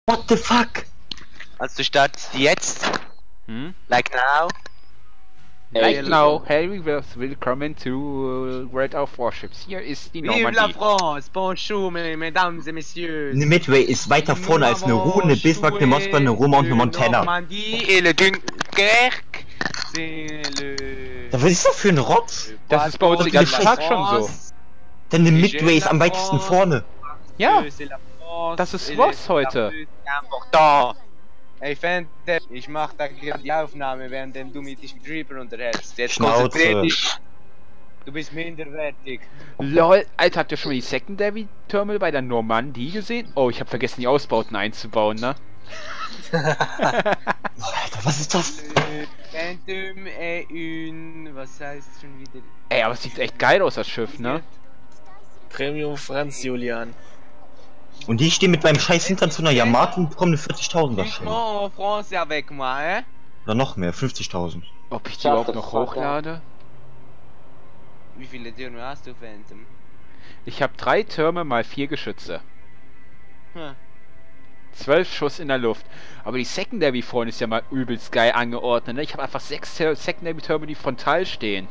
What the fuck? Also du startest jetzt? Like now? Like now, hey, willkommen to World of Warships. Hier ist die Vive la Normandie. France! Bonjour, mesdames et messieurs! Eine Midway ist weiter vorne als eine Ruhr, eine Bismarck, eine Moskau, eine Roma und eine Montana. Normandie et le Dunkerque, c'est le... Da was ist das für ein Rotz? Das ist bei uns den ganzen Tag schon so. Denn eine Midway ist am weitesten vorne. Ja, das ist was heute. Ey, Fan, ich mach da gerade die Aufnahme, während du mit diesem Creeper unterhältst. Jetzt Schnauze. konzentrier dich. Du bist minderwertig. Lol, Alter, habt ihr schon mal die Secondary Terminal bei der Normandie gesehen? Oh, ich habe vergessen, die Ausbauten einzubauen, ne? Alter, was ist das? Phantom et une... Was heißt schon wieder? Ey, aber es sieht echt geil aus, das Schiff, ne? Premium Franz Julian. Und die stehen mit meinem scheiß Hintern zu einer Yamato und bekommen eine 40.000 wahrscheinlich. Oh, France avec moi, hein? Oder noch mehr, 50.000. Ob ich die überhaupt noch hochlade? Wie viele Türme hast du, Phantom? Ich habe 3 Türme mal 4 Geschütze. Hm. 12 Schuss in der Luft. Aber die Secondary vorne ist ja mal übelst geil angeordnet, ne? Ich habe einfach 6 Secondary Türme, die frontal stehen.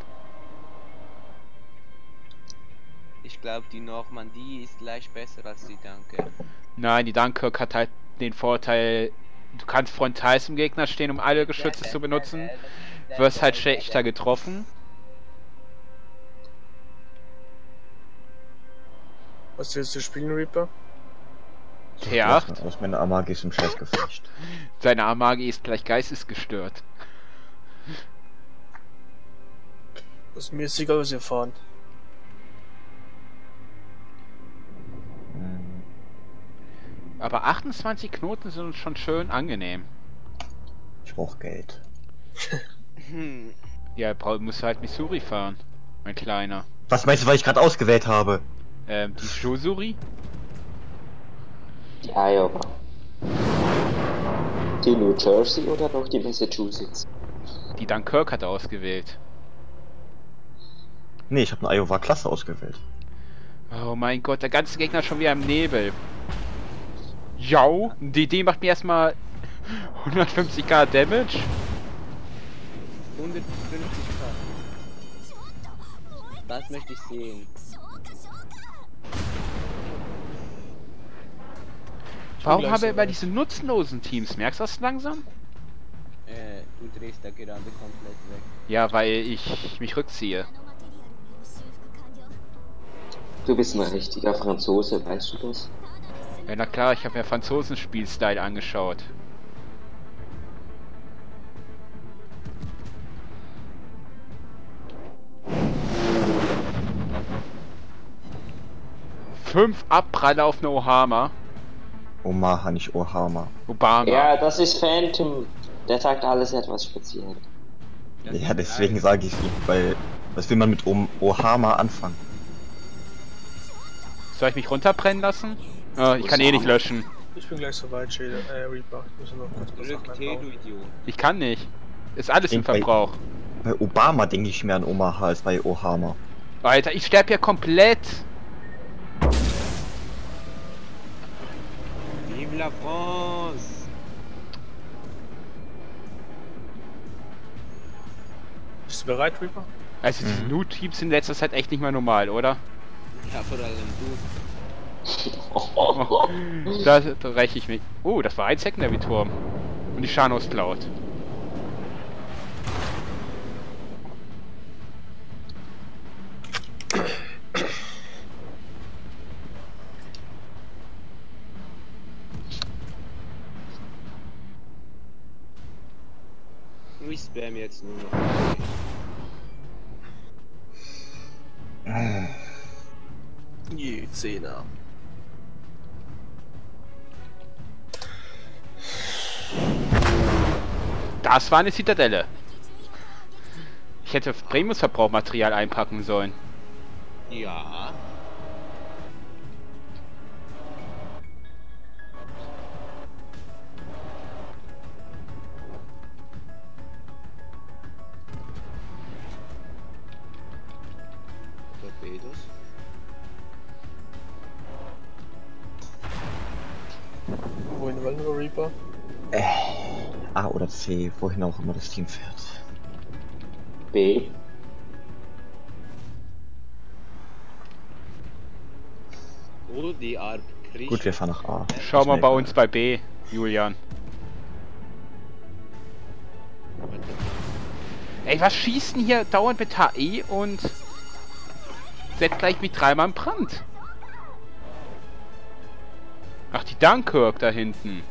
Ich glaube, die Normandie ist leicht besser als die Dunkirk. Nein, die Dunkirk hat halt den Vorteil, du kannst frontal zum Gegner stehen, um alle Geschütze zu benutzen. Wirst halt schlechter getroffen. Was willst du spielen, Reaper? T8. Aus meiner Amagi ist im Scheiß geflecht. Seine Amagi ist gleich geistesgestört. Das ist mir ist egal, was ihr fahren. Aber 28 Knoten sind uns schon schön angenehm. Ich brauch Geld. Ja, musst du halt Missouri fahren, mein Kleiner. Was meinst du, weil ich gerade ausgewählt habe? Die Missouri? Die Iowa. Die New Jersey oder noch die Massachusetts? Die Dunkirk hat er ausgewählt. Nee, ich habe eine Iowa-Klasse ausgewählt. Oh mein Gott, der ganze Gegner ist schon wieder im Nebel. Jau, die Idee macht mir erstmal 150k Damage. 150k. Das möchte ich sehen. Warum haben wir immer diese nutzlosen Teams? Merkst du das langsam? Du drehst da gerade komplett weg. Ja, weil ich mich rückziehe. Du bist ein richtiger Franzose, weißt du das? Ja, na klar, ich habe mir Franzosen-Spielstyle angeschaut. Fünf Abpraller auf eine Ohama. Omaha, nicht Ohama. Obama. Ja, das ist Phantom. Der sagt alles etwas speziell. Ja, deswegen sage ich nicht, weil... Was will man mit Ohama anfangen? Soll ich mich runterbrennen lassen? Ich kann eh nicht löschen. Ich bin gleich so weit, Reaper. Ich muss noch ganz kurz Rück T, du Idiot. Ich kann nicht. Ist alles im Bei- Verbrauch. Bei Obama denke ich mehr an Omaha als bei Ohama. Alter, ich sterbe ja komplett. Vive la France! Bist du bereit, Reaper? Also diese Loot-Teams sind in letzter Zeit echt nicht mehr normal, oder? Ja, vor allem du. Da räche ich mich. Oh, das war ein Secondary-Turm. Und die Shanos Cloud. Ich spam jetzt nur noch. Je, 10er. Das war eine Zitadelle. Ich hätte Premium-Verbrauchmaterial einpacken sollen. Ja. Torpedos. Wohin wollen wir? Echo Reaper. A oder C, wohin auch immer das Team fährt. B. Oh, die Art Krieg. Gut, wir fahren nach A. Schau mal Schnell. bei uns bei B, Julian. Ey, was schießt denn hier dauernd mit HE und setzt gleich mit dreimal in Brand? Ach, die Dunkirk da hinten.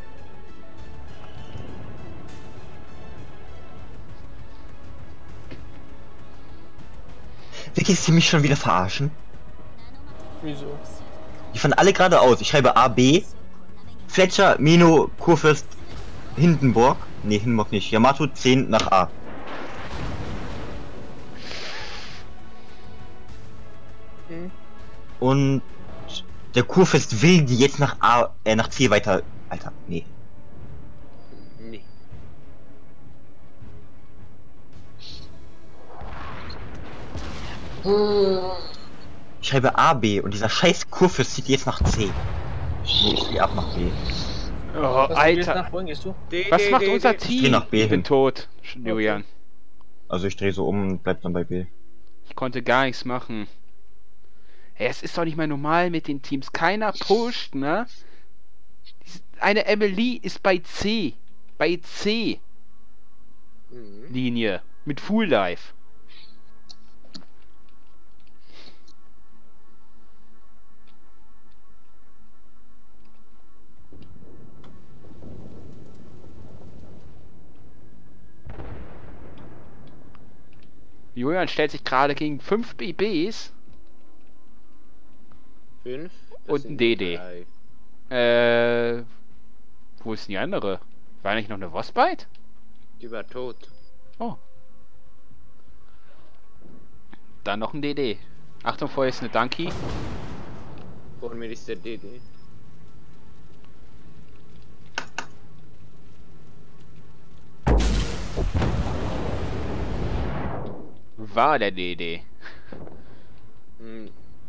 Willst du mich schon wieder verarschen? Wieso? Die fahren alle geradeaus. Ich schreibe A, B. Fletcher, Mino, Kurfürst, Hindenburg. Ne, Hindenburg nicht. Yamato 10 nach A. Und der Kurfürst will die jetzt nach A, nach C weiter. Alter, nee. Nee. Ich schreibe A, B und dieser scheiß Kurfürst zieht jetzt nach C. Nee, ich geh ab nach B. Oh, Was gehst Alter. nach, wohin gehst du? Was macht unser Team? geh nach B Ich bin hin. tot, Julian. Also ich drehe so um und bleib dann bei B. Ich konnte gar nichts machen. Hey, es ist doch nicht mehr normal mit den Teams. Keiner pusht, ne? Eine Emily ist bei C. Bei C. Linie. Mit Full Life. Julian stellt sich gerade gegen 5 BBs 5 und ein DD. Wo ist denn die andere? War nicht noch eine Wosbite? Die war tot. Oh. Dann noch ein DD. Achtung, vorher ist eine Donkey. Vor mir ist der DD. War der DD. Hm.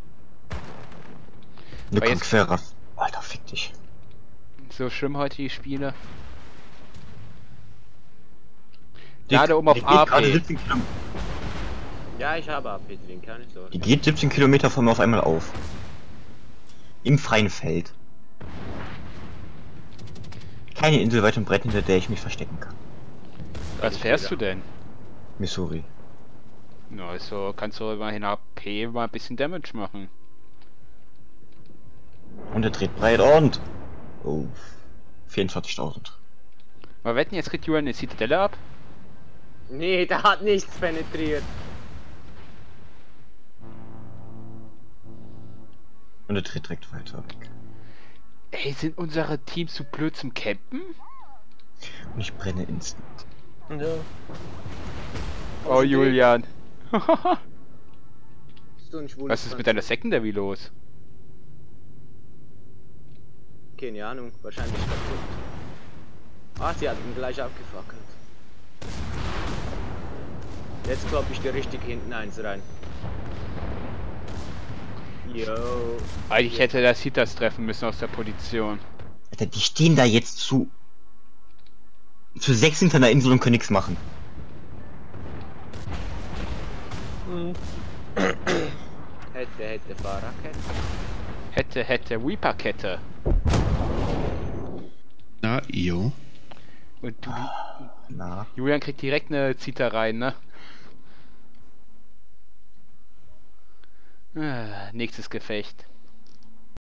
Ne, Aber jetzt- Conqueror. Alter, fick dich. So schlimm heute die Spiele. Gerade um auf die geht A. gerade 17 Kilometer. Ja, ich habe AP drin, keine Sorge. Die geht 17 Kilometer von mir auf einmal auf. Im freien Feld. Keine Insel weit und breit, hinter der ich mich verstecken kann. Was fährst du denn? Missouri. Na, also kannst du immerhin AP mal ein bisschen Damage machen. Und er dreht breit und... Oh. 24.000. Mal wetten, jetzt kriegt Julian eine Zitadelle ab? Nee, der hat nichts penetriert. Und er dreht direkt weiter weg. Ey, sind unsere Teams zu blöd zum Campen? Und ich brenne instant. Ja. Oh, Julian. Bist du nicht wohl Was ist mit deiner Secondary los? Keine Ahnung, wahrscheinlich kaputt. Ah, sie hat ihn gleich abgefackelt. Jetzt klopp ich dir richtig hinten eins rein. Yo. Eigentlich hätte das Hitas treffen müssen aus der Position. Alter, die stehen da jetzt zu 6 hinter einer Insel und können nichts machen. Hätte Fahrerkette. Hätte Reaper-Kette. Na, jo. Und du, Na. Julian kriegt direkt eine Zita rein, ne? Nächstes Gefecht.